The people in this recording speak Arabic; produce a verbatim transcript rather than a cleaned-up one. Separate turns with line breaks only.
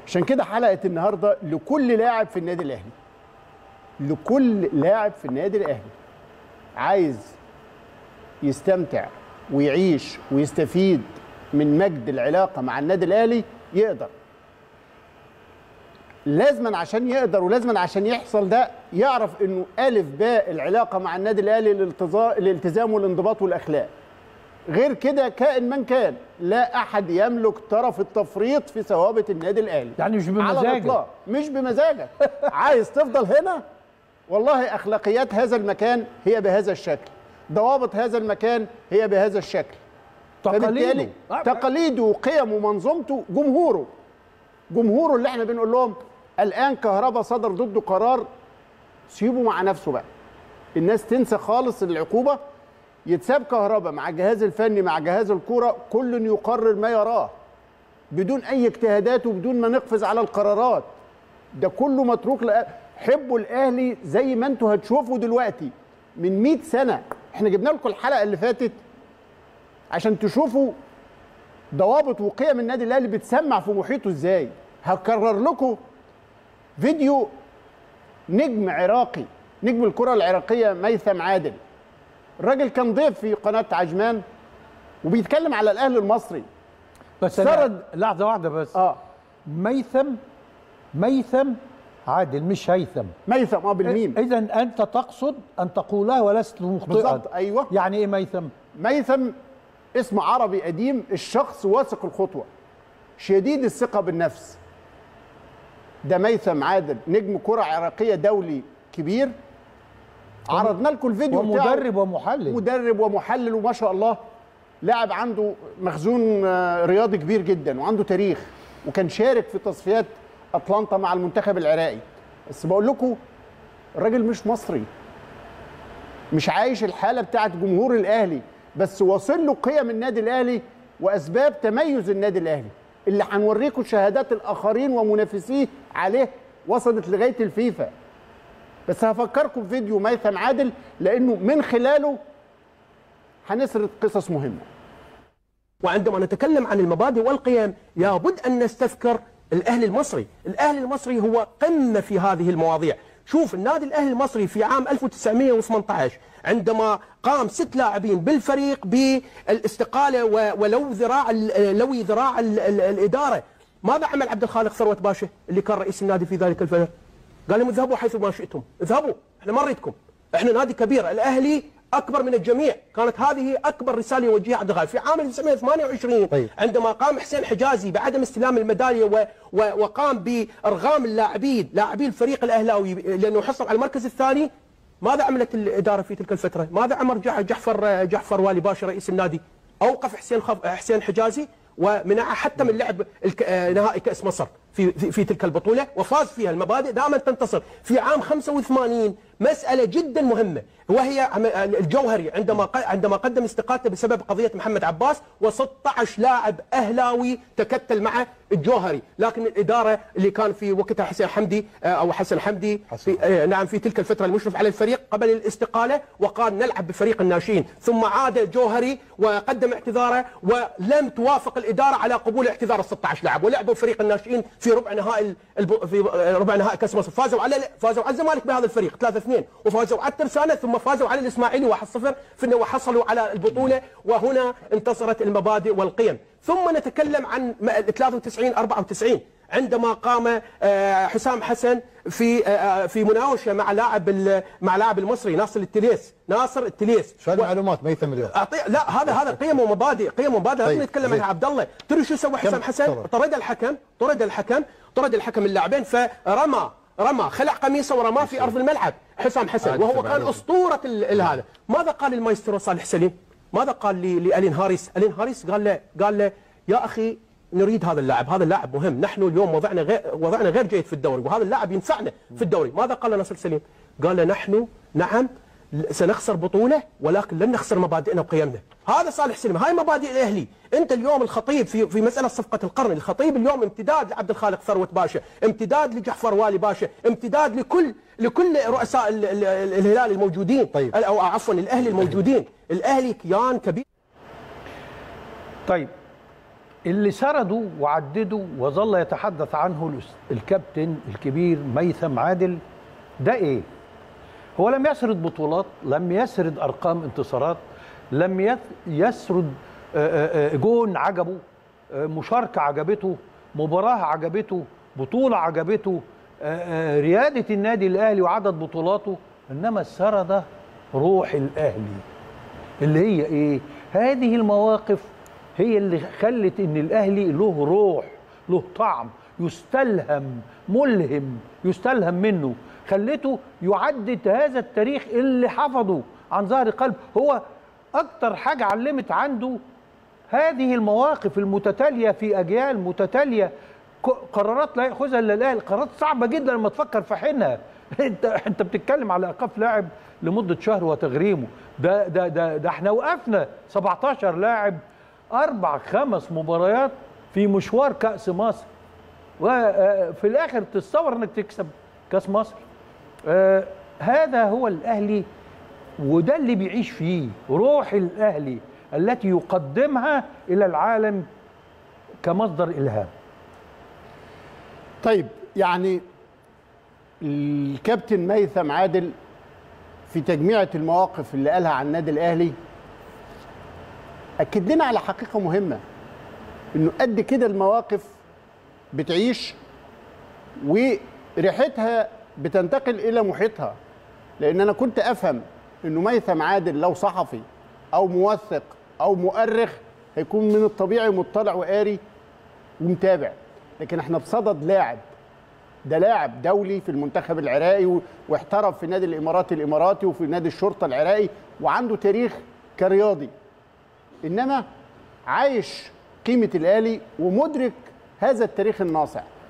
عشان كده حلقه النهارده لكل لاعب في النادي الاهلي، لكل لاعب في النادي الاهلي عايز يستمتع ويعيش ويستفيد من مجد العلاقه مع النادي الاهلي يقدر. لازما عشان يقدر ولازما عشان يحصل ده يعرف انه الف باء العلاقه مع النادي الاهلي الالتزام والانضباط والاخلاق. غير كده كائن من كان لا احد يملك طرف التفريط في ثوابت النادي الاهلي.
يعني مش بمزاجك،
مش بمزاجك. عايز تفضل هنا، والله اخلاقيات هذا المكان هي بهذا الشكل، ضوابط هذا المكان هي بهذا الشكل،
تقاليده
تقاليده وقيمه ومنظومته، جمهوره جمهوره اللي احنا بنقول لهم الان كهربا صدر ضده قرار، سيبه مع نفسه بقى. الناس تنسى خالص العقوبه، يتساب كهربا مع الجهاز الفني مع جهاز الكوره، كل يقرر ما يراه بدون اي اجتهادات وبدون ما نقفز على القرارات. ده كله متروك لأ... حبوا الاهلي زي ما انتوا هتشوفوا دلوقتي. من مئة سنه احنا جبنا لكم الحلقه اللي فاتت عشان تشوفوا ضوابط وقيم النادي الاهلي بتسمع في محيطه ازاي. هكرر لكم فيديو نجم عراقي، نجم الكره العراقيه ميثم عادل. الراجل كان ضيف في قناه عجمان وبيتكلم على الاهلي المصري.
بس سرد لحظه واحده بس.
اه
ميثم ميثم عادل مش هيثم.
ميثم اه بالميم.
اذا انت تقصد ان تقولها ولست مخطئا.
بالظبط ايوه.
يعني ايه ميثم؟
ميثم اسم عربي قديم، الشخص واثق الخطوه، شديد الثقه بالنفس. ده ميثم عادل نجم كره عراقيه دولي كبير. عرضنا لكم الفيديو
بتاعه. ومدرب ومحلل.
مدرب ومحلل وما شاء الله لاعب عنده مخزون رياضي كبير جدا وعنده تاريخ، وكان شارك في تصفيات أطلانتا مع المنتخب العراقي. بس بقول لكم الراجل مش مصري، مش عايش الحاله بتاعت جمهور الاهلي، بس واصل له قيم النادي الاهلي واسباب تميز النادي الاهلي اللي هنوريكم شهادات الاخرين ومنافسيه عليه وصلت لغايه الفيفا. بس هفكركم بفيديو ميثم عادل لانه من خلاله هنسرد قصص مهمه.
وعندما نتكلم عن المبادئ والقيم لابد ان نستذكر الاهلي المصري، الاهلي المصري هو قمه في هذه المواضيع. شوف النادي الاهلي المصري في عام ألف وتسعمئة وثمانية عشر عندما قام ست لاعبين بالفريق بالاستقاله ولو ذراع لوي ذراع الاداره، ماذا عمل عبد الخالق ثروت باشا اللي كان رئيس النادي في ذلك الفتره؟ قال لهم اذهبوا حيث ما شئتم، اذهبوا، احنا ما نريدكم، احنا نادي كبير، الاهلي اكبر من الجميع. كانت هذه اكبر رساله يوجهها عبد الخالق في عام ألف وتسعمئة وثمانية وعشرين. طيب. عندما قام حسين حجازي بعدم استلام الميداليه و... و... وقام بارغام اللاعبين لاعبي الفريق الاهلاوي لانه حصل على المركز الثاني، ماذا عملت الاداره في تلك الفتره؟ ماذا عمل جعفر جعفر والي باشا رئيس النادي؟ اوقف حسين خف... حسين حجازي ومنعه حتى من لعب الك... نهائي كاس مصر في في تلك البطوله وفاز فيها. المبادئ دائما تنتصر. في عام خمسة وثمانين مساله جدا مهمه وهي الجوهري عندما عندما قدم استقالته بسبب قضيه محمد عباس وستة عشر لاعب اهلاوي تكتل مع الجوهري، لكن الاداره اللي كان في وقتها حسين حمدي او حسن حمدي في نعم في تلك الفتره المشرف على الفريق قبل الاستقاله وقال نلعب بفريق الناشئين، ثم عاد الجوهري وقدم اعتذاره ولم توافق الاداره على قبول اعتذار ال ستة عشر لاعب ولعبوا فريق الناشئين في ربع نهائي الب... في ربع نهائي كاس مصر، فازوا على فازوا على الزمالك بهذا الفريق ثلاثة اثنين وفازوا على الترسانه ثم فازوا على الاسماعيلي واحد صفر في وحصلوا على البطوله، وهنا انتصرت المبادئ والقيم. ثم نتكلم عن ثلاثة وتسعين أربعة وتسعين عندما قام حسام حسن في في مناوشه مع لاعب مع لاعب المصري ناصر التليس ناصر التليس
شو المعلومات ميثم اليوم؟
لا هذا هذا قيم ومبادئ قيم ومبادئ لازم نتكلم عنها. عبد الله تدري شو سوى حسام حسن؟ طرد الحكم طرد الحكم طرد الحكم اللاعبين فرمى رمى خلع قميصه ورماه في ارض الملعب حسام حسن وهو كان اسطوره هذا. ماذا قال المايسترو صالح سليم؟ ماذا قال لالين هاريس؟ الين هاريس قال له قال له يا اخي نريد هذا اللاعب، هذا اللاعب مهم، نحن اليوم وضعنا غير وضعنا غير جيد في الدوري وهذا اللاعب ينفعنا في الدوري. ماذا قال ناصر سليم؟ قال له نحن نعم سنخسر بطوله ولكن لن نخسر مبادئنا وقيمنا. هذا صالح سليم، هاي مبادئ الاهلي. انت اليوم الخطيب في في مساله صفقه القرن، الخطيب اليوم امتداد لعبد الخالق ثروت باشا، امتداد لجعفر والي باشا، امتداد لكل لكل رؤساء الهلال الموجودين. طيب. او عفوا الاهلي الموجودين. الاهلي كيان كبير.
طيب اللي سردوا وعددوا وظل يتحدث عنه الكابتن الكبير ميثم عادل ده ايه؟ هو لم يسرد بطولات، لم يسرد ارقام انتصارات، لم يسرد جون عجبه، مشاركه عجبته، مباراه عجبته، بطوله عجبته، رياده النادي الاهلي وعدد بطولاته، انما سرد روح الاهلي اللي هي ايه؟ هذه المواقف هي اللي خلت ان الاهلي له روح، له طعم، يستلهم، ملهم، يستلهم منه، خلته يعدد هذا التاريخ اللي حفظه عن ظهر قلب. هو اكتر حاجه علمت عنده هذه المواقف المتتاليه في اجيال متتاليه، قرارات لا ياخذها الا الاهلي، قرارات صعبه جدا لما تفكر في حينها. انت انت بتتكلم على ايقاف لاعب لمده شهر وتغريمه، ده ده ده ده احنا وقفنا سبعتاشر لاعب اربع خمس مباريات في مشوار كاس مصر، وفي الاخر تتصور انك تكسب كاس مصر. آه هذا هو الاهلي، وده اللي بيعيش فيه روح الاهلي التي يقدمها الى العالم كمصدر الهام.
طيب يعني الكابتن ميثم عادل في تجميعة المواقف اللي قالها عن النادي الاهلي اكد لنا على حقيقة مهمة، انه قد كده المواقف بتعيش وريحتها بتنتقل الى محيطها. لان انا كنت افهم انه ميثم عادل لو صحفي او موثق او مؤرخ هيكون من الطبيعي مطلع وقاري ومتابع، لكن احنا بصدد لاعب، ده لاعب دولي في المنتخب العراقي واحترف في نادي الاماراتي الاماراتي وفي نادي الشرطه العراقي وعنده تاريخ كرياضي، انما عايش قيمه الاهلي ومدرك هذا التاريخ الناصع.